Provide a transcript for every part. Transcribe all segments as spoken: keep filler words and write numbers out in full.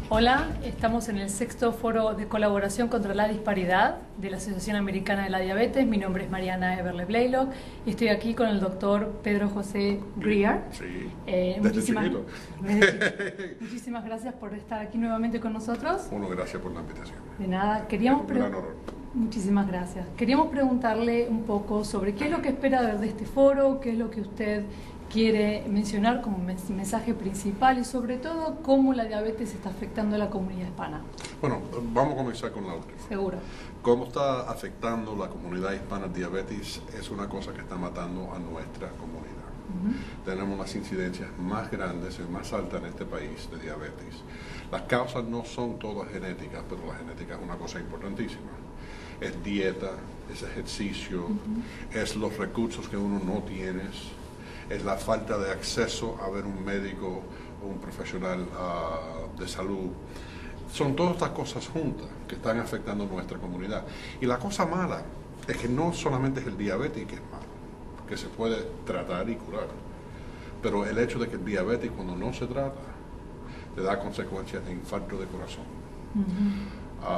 Hola, estamos en el sexto foro de colaboración contra la disparidad de la Asociación Americana de la Diabetes. Mi nombre es Mariana Eberle Blaylock y estoy aquí con el doctor Pedro José Greer. Sí, eh, desde muchísimas, chiquito. desde, muchísimas gracias por estar aquí nuevamente con nosotros. Bueno, gracias por la invitación. De nada, queríamos Es un gran honor. Muchísimas gracias. Queríamos preguntarle un poco sobre qué es lo que espera ver de este foro, qué es lo que usted quiere mencionar como mensaje principal y sobre todo cómo la diabetes está afectando a la comunidad hispana. Bueno, vamos a comenzar con la última. Seguro. ¿Cómo está afectando la comunidad hispana el diabetes? Es una cosa que está matando a nuestra comunidad. Uh-huh. Tenemos las incidencias más grandes y más altas en este país de diabetes. Las causas no son todas genéticas, pero la genética es una cosa importantísima. Es dieta, es ejercicio, uh-huh. es los recursos que uno no tiene, es la falta de acceso a ver un médico o un profesional uh, de salud. Son todas estas cosas juntas que están afectando nuestra comunidad. Y la cosa mala es que no solamente es el diabetes que es malo, que se puede tratar y curar, pero el hecho de que el diabetes cuando no se trata te da consecuencias de infarto de corazón, uh-huh.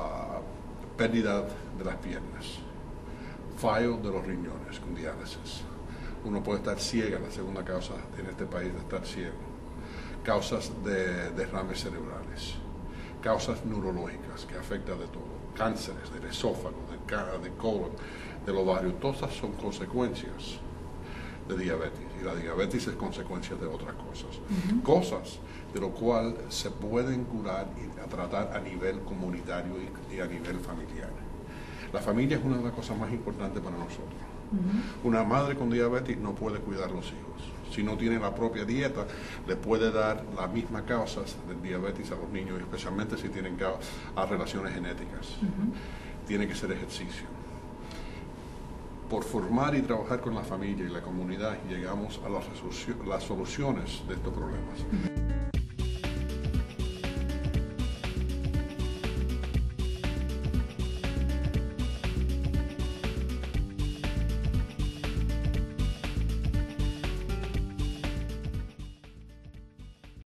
uh, pérdida de las piernas, fallo de los riñones con diálisis. Uno puede estar ciega, la segunda causa en este país de estar ciego. Causas de derrames cerebrales, causas neurológicas que afectan de todo, cánceres del esófago, del, del colon, del ovario, todas esas son consecuencias de diabetes. Y la diabetes es consecuencia de otras cosas. Uh-huh. Cosas de lo cual se pueden curar y tratar a nivel comunitario y, y a nivel familiar. La familia es una de las cosas más importantes para nosotros. Uh-huh. Una madre con diabetes no puede cuidar los hijos. Si no tiene la propia dieta, le puede dar las mismas causas del diabetes a los niños, especialmente si tienen a relaciones genéticas. Uh-huh. Tiene que ser ejercicio. Por formar y trabajar con la familia y la comunidad, llegamos a las, las soluciones de estos problemas. Uh-huh.